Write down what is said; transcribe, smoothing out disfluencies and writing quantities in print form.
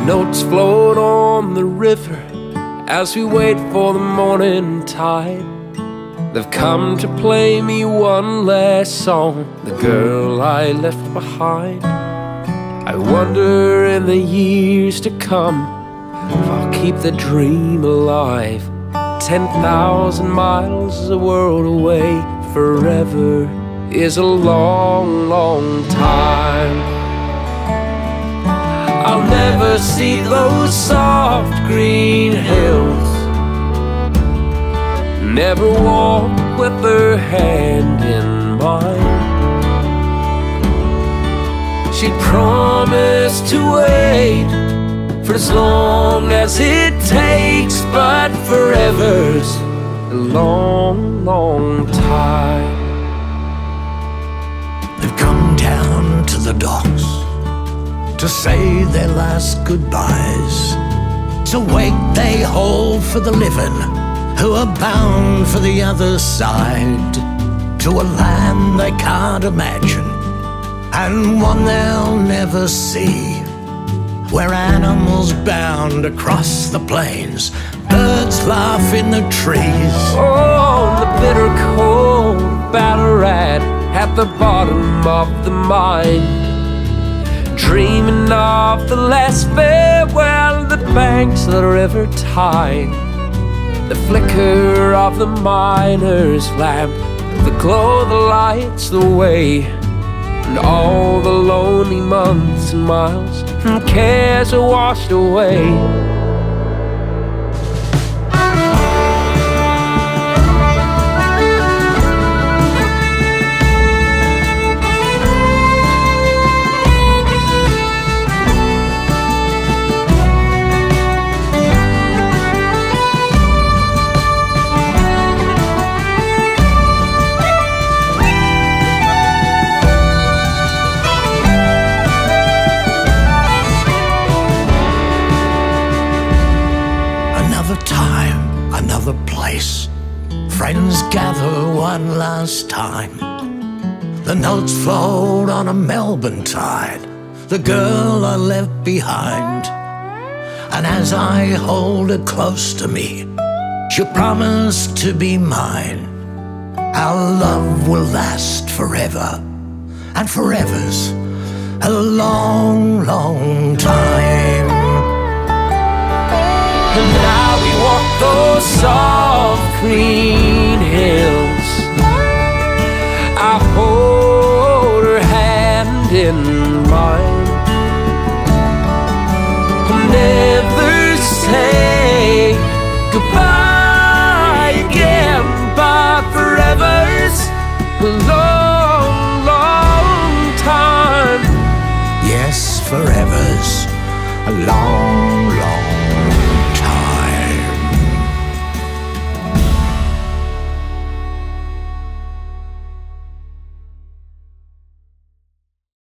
Notes float on the river as we wait for the morning tide. They've come to play me one last song, the girl I left behind. I wonder in the years to come if I'll keep the dream alive. 10,000 miles is a world away. Forever is a long, long time. I'll never see those soft green hills, never walk with her hand in mine. She promised to wait for as long as it takes, but forever's a long, long time. They've come down to the docks to say their last goodbyes. To wait they hold for the living who are bound for the other side, to a land they can't imagine and one they'll never see, where animals bound across the plains, birds laugh in the trees. Oh, the bitter cold Ballarat at the bottom of the mine, dreaming of the last farewell, the banks of the river Tyne. The flicker of the miner's lamp, the glow that lights the way, and all the lonely months and miles and cares are washed away. Time, another place, friends gather one last time. The notes float on a Melbourne tide, the girl I left behind. And as I hold her close to me, she promised to be mine. Our love will last forever, and forever's a long, long time. And now we walk those soft green hills. I hold her hand in mine. Never say goodbye again, but forever's a long, long time. Yes, forever's a long